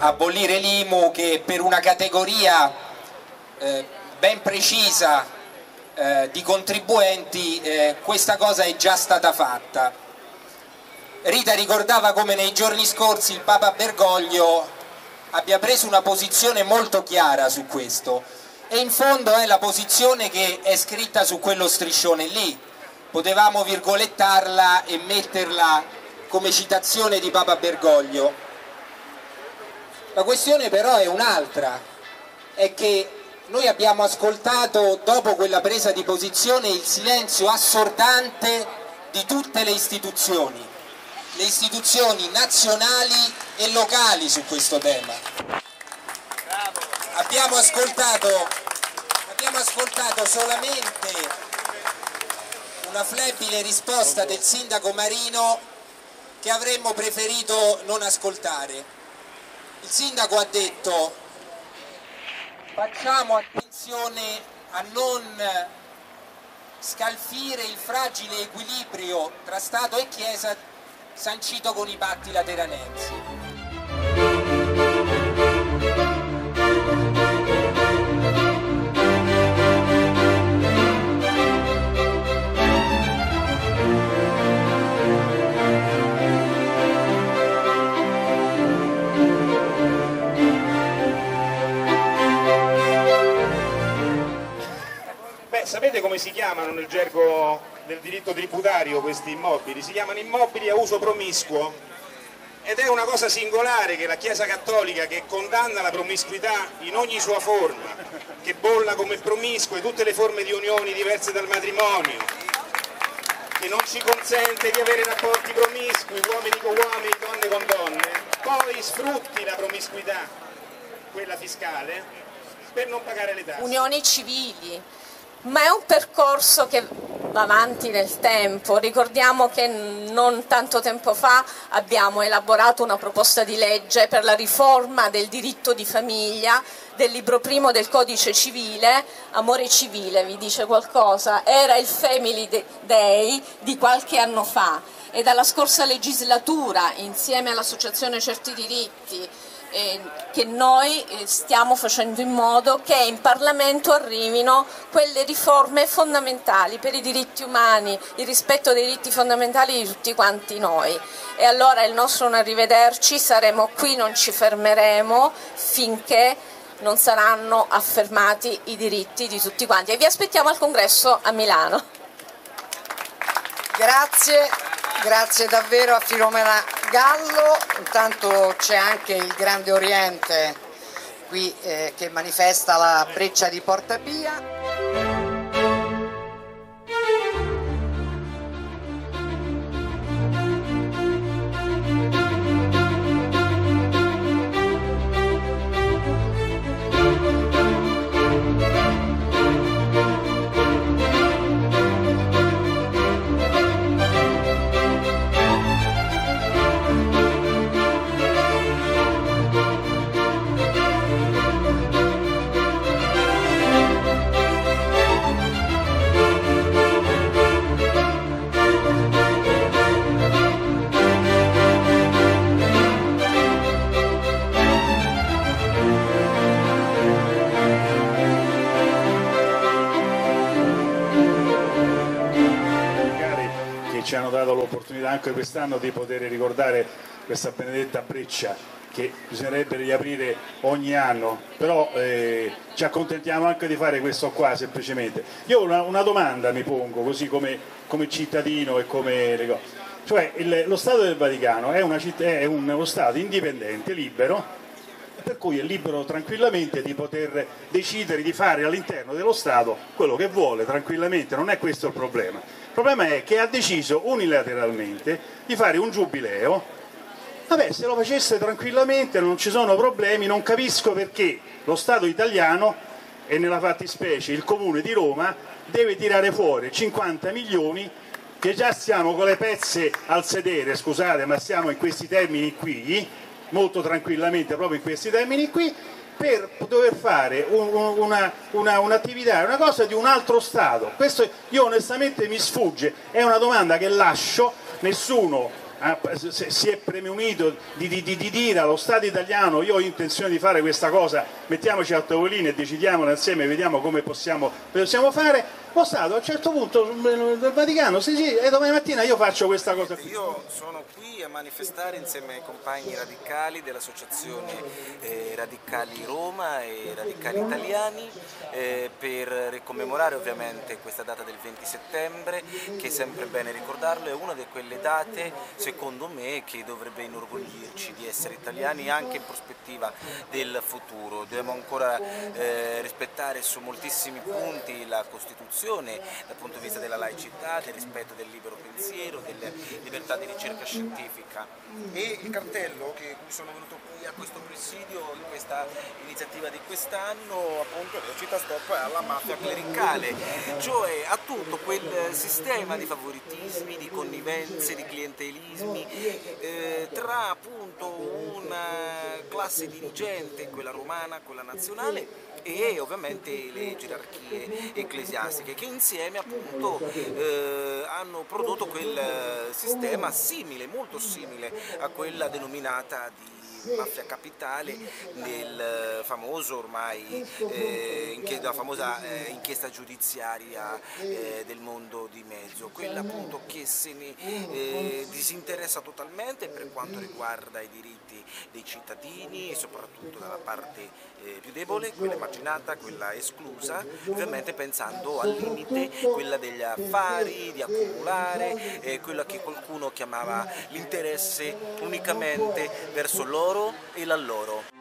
abolire l'IMU, che per una categoria ben precisa di contribuenti questa cosa è già stata fatta. Rita ricordava come nei giorni scorsi il Papa Bergoglio abbia preso una posizione molto chiara su questo, e in fondo è la posizione che è scritta su quello striscione lì. Potevamo virgolettarla e metterla come citazione di Papa Bergoglio. La questione però è un'altra, è che noi abbiamo ascoltato dopo quella presa di posizione il silenzio assordante di tutte le istituzioni nazionali e locali su questo tema. Abbiamo ascoltato solamente una flebile risposta del sindaco Marino che avremmo preferito non ascoltare. Il sindaco ha detto: facciamo attenzione a non scalfire il fragile equilibrio tra Stato e Chiesa sancito con i patti lateranensi. Sapete come si chiamano nel gergo del diritto tributario questi immobili? Si chiamano immobili a uso promiscuo, ed è una cosa singolare che la Chiesa Cattolica, che condanna la promiscuità in ogni sua forma, che bolla come promiscue tutte le forme di unioni diverse dal matrimonio, che non ci consente di avere rapporti promiscui, uomini con uomini, donne con donne, poi sfrutti la promiscuità, quella fiscale, per non pagare le tasse. Unioni civili. Ma è un percorso che va avanti nel tempo. Ricordiamo che non tanto tempo fa abbiamo elaborato una proposta di legge per la riforma del diritto di famiglia, del libro primo del codice civile. Amore civile, vi dice qualcosa? Era il Family Day di qualche anno fa, e dalla scorsa legislatura, insieme all'Associazione Certi Diritti, che noi stiamo facendo in modo che in Parlamento arrivino quelle riforme fondamentali per i diritti umani, il rispetto dei diritti fondamentali di tutti quanti noi. E allora il nostro un arrivederci, saremo qui, non ci fermeremo finché non saranno affermati i diritti di tutti quanti, e vi aspettiamo al congresso a Milano. Grazie davvero a Filomena Gallo. Intanto c'è anche il Grande Oriente qui che manifesta la Breccia di Porta Pia. Ci hanno dato l'opportunità anche quest'anno di poter ricordare questa benedetta breccia che bisognerebbe riaprire ogni anno, però ci accontentiamo anche di fare questo qua semplicemente. Io una domanda mi pongo così come cittadino e come le cose, cioè lo Stato del Vaticano è uno Stato indipendente, libero, per cui è libero tranquillamente di poter decidere di fare all'interno dello Stato quello che vuole tranquillamente, non è questo il problema. Il problema è che ha deciso unilateralmente di fare un giubileo. Vabbè, se lo facesse tranquillamente non ci sono problemi, non capisco perché lo Stato italiano, e nella fattispecie il Comune di Roma, deve tirare fuori 50 milioni, che già stiamo con le pezze al sedere, scusate, ma stiamo in questi termini qui, molto tranquillamente proprio in questi termini qui, per dover fare un'attività, una cosa di un altro Stato. Questo io onestamente mi sfugge, è una domanda che lascio, nessuno si è premunito di dire allo Stato italiano: io ho intenzione di fare questa cosa, mettiamoci al tavolino e decidiamola insieme, vediamo come possiamo fare. Lo Stato a un certo punto del Vaticano, sì, e domani mattina io faccio questa cosa qui. Io sono qui a manifestare insieme ai compagni radicali dell'associazione Radicali Roma e Radicali Italiani per commemorare ovviamente questa data del 20 settembre, che è sempre bene ricordarlo, è una di quelle date secondo me che dovrebbe inorgoglirci di essere italiani anche in prospettiva del futuro. Dobbiamo ancora rispettare su moltissimi punti la Costituzione dal punto di vista della laicità, del rispetto del libero pensiero, delle libertà di ricerca scientifica. E il cartello che sono venuto qui a questo presidio, in questa iniziativa di quest'anno, appunto recita stop alla mafia clericale, cioè a tutto quel sistema di favoritismi, di connivenze, di clientelismi tra appunto una classe dirigente, quella romana, quella nazionale, e ovviamente le gerarchie ecclesiastiche, che insieme appunto hanno prodotto quel sistema simile, molto simile a quella denominata di mafia capitale nel famoso ormai la famosa inchiesta giudiziaria del mondo di mezzo, quella appunto che se ne disinteressa totalmente per quanto riguarda i diritti dei cittadini e soprattutto dalla parte più debole, quella emarginata, quella esclusa, ovviamente pensando al limite, quella degli affari, di accumulare, quella che qualcuno chiamava l'interesse unicamente verso loro e la loro.